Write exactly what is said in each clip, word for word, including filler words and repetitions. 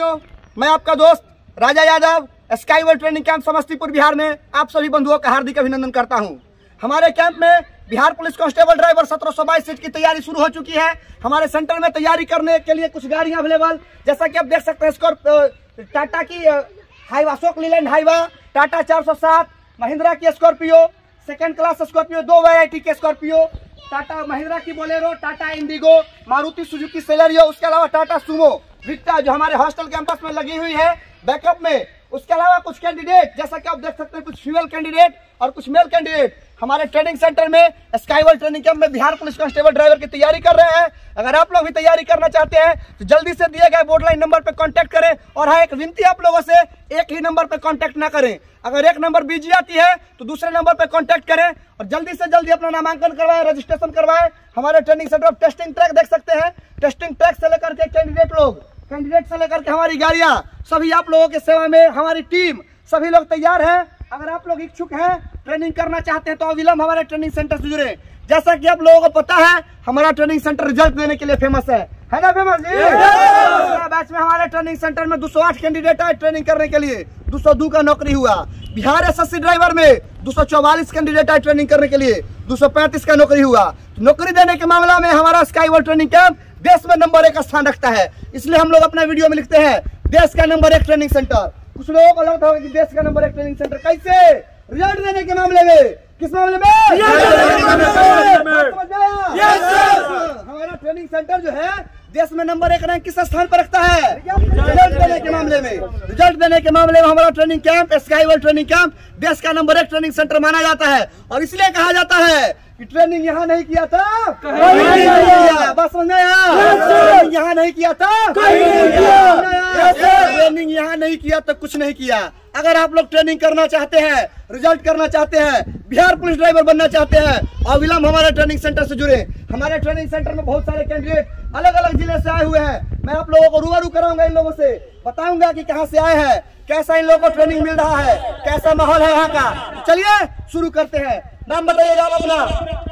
साथियों, मैं आपका दोस्त Raja Yadav sky world training camp Samastipur Bihar में आप सभी बंधुओं का हार्दिक अभिनंदन करता हूं। हमारे कैंप में बिहार पुलिस कांस्टेबल ड्राइवर सत्रह सौ बाईस सीट की तैयारी शुरू हो चुकी है। हमारे सेंटर में तैयारी करने के लिए कुछ गाड़ियां अवेलेबल, जैसा कि आप देख सकते हैं स्कॉर्पियो, टाटा की हाईवा, अशोक लीलैंड हाईवा, टाटा चार सौ सात, महिंद्रा की स्कॉर्पियो, सेकेंड क्लास स्कॉर्पियो, दो वैरायटी के स्कॉर्पियो, टाटा महिंद्रा की Bolero, Tata Indigo, Maruti Suzuki Celerio, उसके अलावा टाटा सुमो विक्टा जो हमारे हॉस्टल कैंपस में लगी हुई है बैकअप में। उसके अलावा कुछ कैंडिडेट, जैसा कि आप देख सकते हैं, कुछ फीमेल कैंडिडेट और कुछ मेल कैंडिडेट हमारे ट्रेनिंग सेंटर में स्काई वर्ल्ड ट्रेनिंग कैंप में बिहार पुलिस कांस्टेबल ड्राइवर की तैयारी कर रहे हैं। अगर आप लोग भी तैयारी करना चाहते हैं तो जल्दी से दिए गए बोर्ड लाइन नंबर पर कांटेक्ट करें। और हाँ, एक विनती आप लोगों से, एक ही नंबर पर कांटेक्ट ना करें। अगर एक नंबर बिजी आती है तो दूसरे नंबर पर कांटेक्ट करें और जल्दी से जल्दी अपना नामांकन करवाएं, रजिस्ट्रेशन करवाएं। हमारे ट्रेनिंग सेंटर में टेस्टिंग ट्रैक देख सकते हैं। टेस्टिंग ट्रैक से लेकर के कैंडिडेट लोग, कैंडिडेट से लेकर के हमारी गाड़ियां, सभी आप लोगों की सेवा में हमारी टीम, सभी लोग तैयार हैं। अगर आप लोग इच्छुक हैं, ट्रेनिंग करना चाहते हैं तो अविलंब हमारे ट्रेनिंग सेंटर से जुड़े। जैसा कि आप लोगों को पता है, हमारा ट्रेनिंग सेंटर रिजल्ट देने के लिए फेमस है, है ना फेमस जी? बैच में हमारे ट्रेनिंग सेंटर में दो सौ आठ कैंडिडेट आए ट्रेनिंग करने के लिए, दो सौ दो का नौकरी हुआ। बिहार एसएससी ड्राइवर में दो सौ चौवालीस कैंडिडेट आए ट्रेनिंग करने के लिए, दो सौ पैंतीस का नौकरी हुआ। तो नौकरी देने के मामला में हमारा स्काई वर्ल्ड ट्रेनिंग कैंप देश में नंबर एक स्थान रखता है। इसलिए हम लोग अपना वीडियो में लिखते हैं देश का नंबर एक ट्रेनिंग सेंटर। कुछ लोगों को लगता होगा कि देश का नंबर एक ट्रेनिंग सेंटर कैसे? रिजल्ट देने के मामले में। किस मामले में? हमारा ट्रेनिंग सेंटर जो है देश में नंबर एक रैंक किस स्थान पर रखता है? रिजल्ट देने के मामले में। रिजल्ट देने के मामले में हमारा training camp sky world training camp देश का नंबर एक ट्रेनिंग सेंटर माना जाता है। और इसलिए कहा जाता है कि ट्रेनिंग यहाँ नहीं किया था, कहीं नहीं किया। बस समझ आया? ट्रेनिंग यहाँ नहीं किया था, कहीं नहीं किया। ट्रेनिंग यहाँ नहीं किया तो कुछ नहीं किया। अगर आप लोग ट्रेनिंग करना चाहते हैं, रिजल्ट करना चाहते हैं, बिहार पुलिस ड्राइवर बनना चाहते हैं, अविलंब हमारे ट्रेनिंग सेंटर से जुड़े। हमारे ट्रेनिंग सेंटर में बहुत सारे कैंडिडेट अलग अलग जिले से आए हुए हैं। मैं आप लोगों को रूबरू कराऊंगा, इन लोगों से बताऊंगा कि कहां से आए हैं, कैसा इन लोगों को ट्रेनिंग मिल रहा है, कैसा माहौल है यहाँ का। चलिए शुरू करते हैं। नाम बताइएगा आप अपना।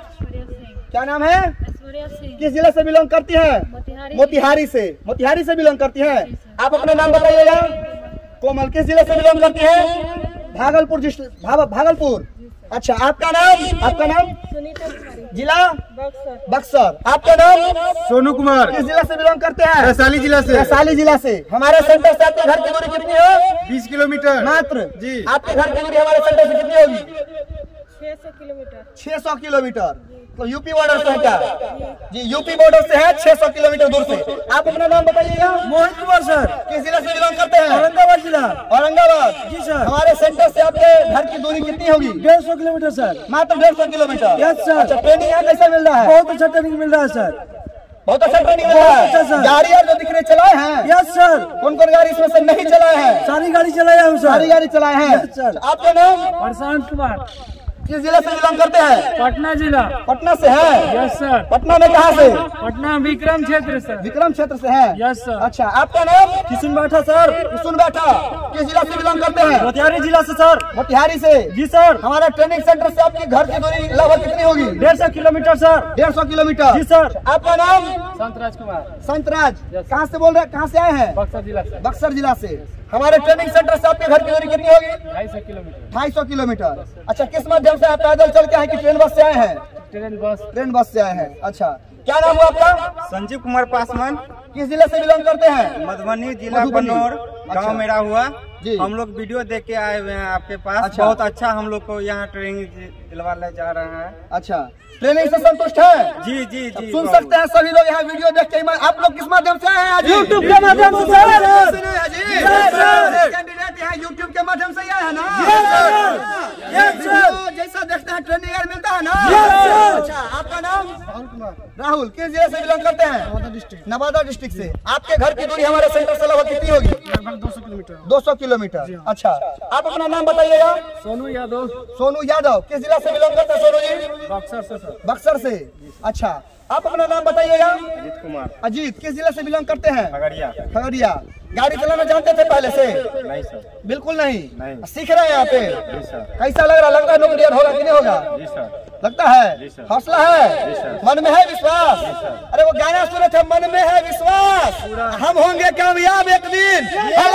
क्या नाम है? किस जिले से बिलोंग करती है? मोतिहारी से। मोतिहारी से बिलोंग करती है। आप अपना नाम बताइएगा। कोमल किस जिले से बिलोंग करती है? भागलपुर डिस्ट्रिक्ट, भागलपुर। अच्छा, आपका नाम? आपका नाम? जिला बक्सर। आपका नाम? सोनू कुमार। किस जिला से बिलोंग करते हैं? वैशाली जिला से। वैशाली जिला से। हमारे सेंटर से आपके घर की दूरी कितनी है? बीस किलोमीटर मात्र जी। आपके घर की दूरी हमारे सेंटर से कितनी होगी? छह सौ किलोमीटर। छह सौ किलोमीटर तो यूपी बॉर्डर से है क्या जी? यूपी बॉर्डर से है छह सौ किलोमीटर दूर से। आप अपना नाम बताइएगा। मोहित कुमार सर। किस जिला से बिलोंग करते हैं? औरंगाबाद जिला। औरंगाबाद जी सर। हमारे सेंटर से आपके घर की दूरी कितनी होगी? डेढ़ सौ किलोमीटर सर। मात्र डेढ़ सौ किलोमीटर। Yes sir. अच्छा, ट्रेनिंग यहाँ कैसा मिल रहा है? बहुत अच्छा ट्रेनिंग मिल रहा है सर। बहुत अच्छा ट्रेनिंग मिल रहा है। गाड़ी और जो दिख रहे चलाए हैं? Yes sir. कौन कौन गाड़ी इसमें से नहीं चलाए हैं? सारी गाड़ी चलाए हैं सर। सारी गाड़ी चलाए हैं सर। आपका नाम? प्रशांत कुमार। किस जिले से बिलोंग करते हैं? पटना जिला। पटना से है? Yes sir. पटना में कहाँ से? पटना विक्रम क्षेत्र से। विक्रम क्षेत्र से है? Yes sir. अच्छा, आपका नाम? किशुन बैठा सर। किशुन बैठा। किस जिला से बिलोंग करते हैं? मोतिहारी जिला से सर। मोतिहारी से जी सर। हमारा ट्रेनिंग सेंटर से आपके घर की दूरी लगभग कितनी होगी? डेढ़ सौ किलोमीटर सर। डेढ़ सौ किलोमीटर जी सर। आपका नाम? संतराज कुमार। संतराज कहाँ से बोल रहे हैं? कहाँ से आए हैं? बक्सर जिला से। बक्सर जिला से। हमारे ट्रेनिंग सेंटर से आपके घर की दूरी कितनी होगी? ढाई सौ किलोमीटर। ढाई सौ किलोमीटर। अच्छा, किस माध्यम से आप पैदल चल के आए कि ट्रेन बस से आए हैं? Train bus. ट्रेन बस से आए हैं। अच्छा, क्या नाम हुआ आपका? संजीव कुमार पासवान। किस जिले से बिलोंग करते हैं? मधुबनी जिला, बनौर गाँव मेरा हुआ जी। हम लोग वीडियो देख के आए हुए हैं आपके पास। अच्छा। बहुत अच्छा हम लोग को यहाँ ट्रेनिंग दिलवा ले जा रहा है। अच्छा, ट्रेनिंग से संतुष्ट है? जी जी जी। सुन सकते हैं सभी लोग यहाँ वीडियो देख के। आप लोग किस माध्यम से आए हैं? यूट्यूब के माध्यम से। कैंडिडेट यहाँ यूट्यूब के माध्यम से आए हैं ना? जैसा देखते हैं ट्रेनिंग मिलता है ना? अच्छा, आपका नाम? राहुल। किस जिले से बिलोंग करते हैं? नवादा डिस्ट्रिक्ट। नवादा डिस्ट्रिक्ट से। आपके घर की दूरी हमारे सेंटर से लगभग कितनी होगी? लगभग दो सौ किलोमीटर। दो सौ किलोमीटर। अच्छा, आप अपना नाम बताइएगा। सोनू यादव। सोनू यादव। किस जिला से बिलोंग करते हैं सोनू जी? बक्सर से। बक्सर से। अच्छा, आप अपना नाम बताइएगा। अजीत कुमार। अजीत किस जिले से बिलोंग करते हैं? खगड़िया। खगड़िया। गाड़ी चलाना जानते थे पहले से? नहीं सर। बिल्कुल नहीं, नहीं। सीख रहे हैं यहाँ पे? जी सर। कैसा लग रहा लगता है नौकरी होगा कि नहीं होगा? जी सर। लगता है? जी सर। हौसला है? जी सर। मन में है विश्वास? जी सर। अरे वो गाना सुने थे, मन में है विश्वास, हम होंगे कामयाब एक दिन।